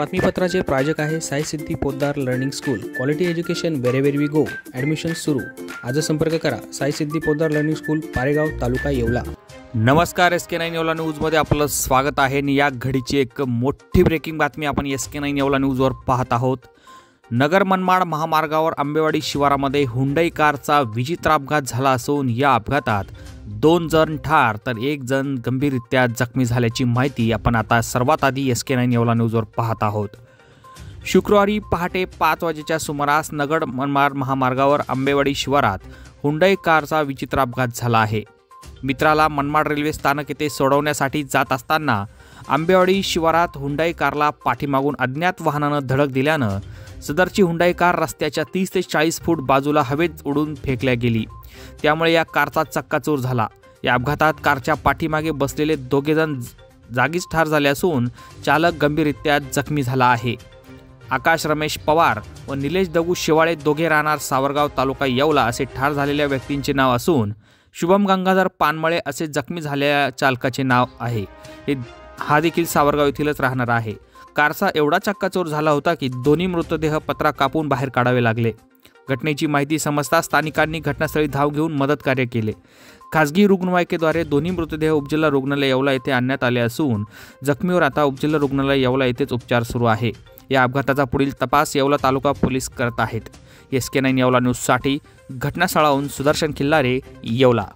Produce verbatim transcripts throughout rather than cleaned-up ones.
बातमीपत्राचे प्रायोजक आहे Sai Siddhi Poddar learning school. Quality education wherever we go. Admission सुरू. आज संपर्क करा साई सिद्धी पोद्दार लर्निंग स्कूल, पारेगाव, तालुका येवला. नमस्कार, एस के नाईन येवला न्यूजमध्ये आपलं स्वागत आहे. आणि या घडीची एक मोठी ब्रेकिंग बातमी आपण एस के नाईन येवला न्यूजवर पाहत आहोत. नगर मनमाड महामार्गावर आंबेवाडी शिवारामध्ये हुंडई कारचा विचित्र अपघात झाला असून या अपघातात दोन जण ठार तर एक जण गंभीररित्या जखमी झाल्याची माहिती आपण आता सर्वात आधी एस के नाईन येवला न्यूजवर पाहत आहोत. शुक्रवारी पहाटे पाच वाजेच्या सुमारास नगर मनमाड महामार्गावर आंबेवाडी शिवारात हुंडई कारचा विचित्र अपघात झाला आहे. मित्राला मनमाड रेल्वे स्थानक येथे सोडवण्यासाठी जात असताना आंबेवाडी शिवारात हुंडई कारला पाठीमागून अज्ञात वाहनानं धडक दिल्यानं सदरची हुंडई कार रस्त्याच्या तीस ते चाळीस फूट बाजूला हवेत उडून फेकल्या गेली. त्यामुळे या कारचा चक्काचूर झाला. या अपघातात कारच्या पाठीमागे बसलेले दोघेजण जागीच ठार झाले असून चालक गंभीररित्या जखमी झाला आहे. आकाश रमेश पवार व निलेश दगू शेवाळे दोघे राहणार सावरगाव, तालुका येवला असे ठार झालेल्या व्यक्तींचे नाव असून शुभम गंगाधर पानमळे असे जखमी झालेल्या चालकाचे नाव आहे. हे हा देखील सावरगाव येथीलच राहणार आहे. कारचा एवढा चक्काचूर झाला होता की दोन्ही मृतदेह पत्रा कापून बाहेर काढावे लागले. घटनेची माहिती समजताच स्थानिकांनी घटनास्थळी धाव घेऊन मदत कार्य केले. खासगी रुग्णवाहिकेद्वारे दोन्ही मृतदेह उपजिल्हा रुग्णालय येवला येथे आणण्यात आले असून जखमीवर आता उपजिल्हा रुग्णालय येवला येथेच उपचार सुरू आहे. या अपघाताचा पुढील तपास येवला तालुका पोलीस करत आहेत. एस के नाईन येवला न्यूजसाठी घटनास्थळाहून Sudarshan Khillare, Yeola.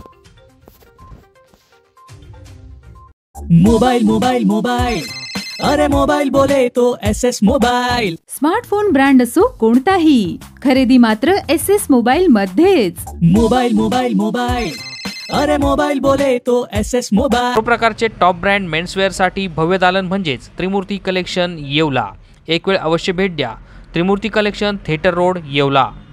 Mobile mobile mobile अरे मोबाइल बोले तो S S mobile. Smartphone brand असो कोणताही, खरेदी मात्र एस एस मोबाइल मध्येच. मोबाइल मोबाइल मोबाइल अरे मोबाइल बोले तो एस एस मोबाइल. सर्व प्रकारचे टॉप ब्रँड मेन्सवेअर साठी भव्य दालन म्हणजेच त्रिमूर्ती कलेक्शन, येवला. एक वेळ अवश्य भेट द्या. Trimurti collection, theatre road, Yeola.